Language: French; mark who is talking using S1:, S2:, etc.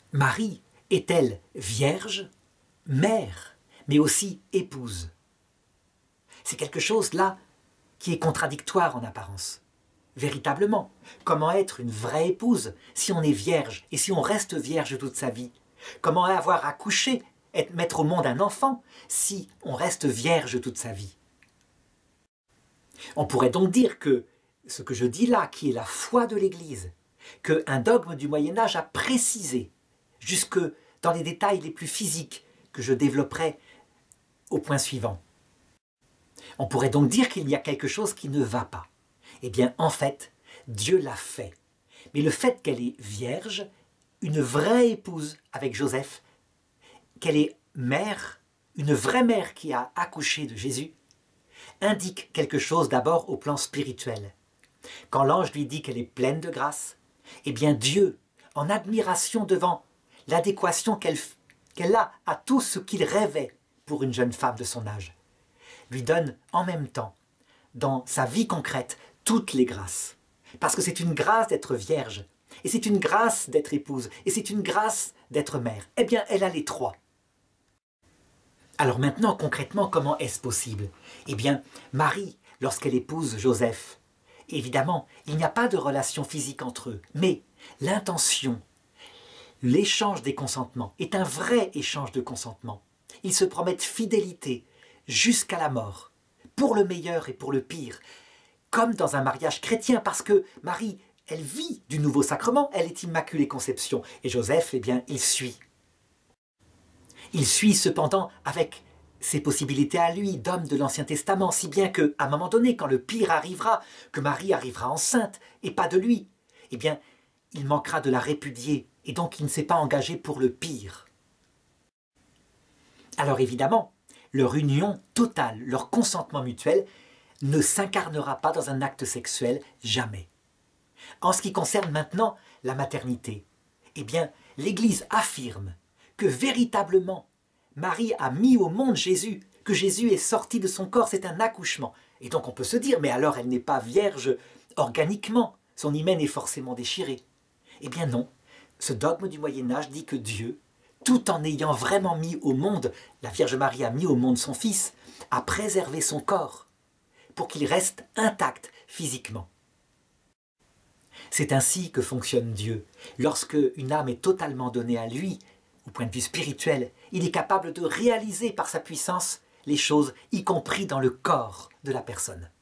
S1: Marie est-elle vierge, mère, mais aussi épouse? C'est quelque chose là qui est contradictoire en apparence. Véritablement, comment être une vraie épouse si on est vierge et si on reste vierge toute sa vie? Comment avoir accouché, mettre au monde un enfant si on reste vierge toute sa vie? On pourrait donc dire que ce que je dis là, qui est la foi de l'Église, qu'un dogme du Moyen-Âge a précisé, jusque dans les détails les plus physiques que je développerai au point suivant. On pourrait donc dire qu'il y a quelque chose qui ne va pas. Eh bien, en fait, Dieu l'a fait. Mais le fait qu'elle est vierge, une vraie épouse avec Joseph, qu'elle est mère, une vraie mère qui a accouché de Jésus, indique quelque chose d'abord au plan spirituel. Quand l'ange lui dit qu'elle est pleine de grâce, eh bien Dieu, en admiration devant l'adéquation qu'elle a à tout ce qu'il rêvait pour une jeune femme de son âge, lui donne en même temps, dans sa vie concrète, toutes les grâces. Parce que c'est une grâce d'être vierge, et c'est une grâce d'être épouse, et c'est une grâce d'être mère. Eh bien, elle a les trois. Alors maintenant, concrètement, comment est-ce possible? Eh bien, Marie, lorsqu'elle épouse Joseph, évidemment, il n'y a pas de relation physique entre eux, mais l'intention, l'échange des consentements est un vrai échange de consentement. Ils se promettent fidélité jusqu'à la mort, pour le meilleur et pour le pire, comme dans un mariage chrétien, parce que Marie, elle vit du nouveau sacrement, elle est Immaculée Conception, et Joseph, eh bien, il suit. Il suit cependant avec ses possibilités à lui, d'homme de l'Ancien Testament, si bien qu'à un moment donné, quand le pire arrivera, que Marie arrivera enceinte, et pas de lui, eh bien, il manquera de la répudier, et donc il ne s'est pas engagé pour le pire. Alors évidemment, leur union totale, leur consentement mutuel, ne s'incarnera pas dans un acte sexuel, jamais. En ce qui concerne maintenant la maternité, eh bien, l'Église affirme que véritablement, Marie a mis au monde Jésus, que Jésus est sorti de son corps, c'est un accouchement. Et donc on peut se dire, mais alors elle n'est pas vierge organiquement, son hymen est forcément déchiré. Eh bien non, ce dogme du Moyen-Âge dit que Dieu, tout en ayant vraiment mis au monde, la Vierge Marie a mis au monde son Fils, a préservé son corps, pour qu'il reste intact physiquement. C'est ainsi que fonctionne Dieu. Lorsque une âme est totalement donnée à lui, au point de vue spirituel, il est capable de réaliser par sa puissance les choses, y compris dans le corps de la personne.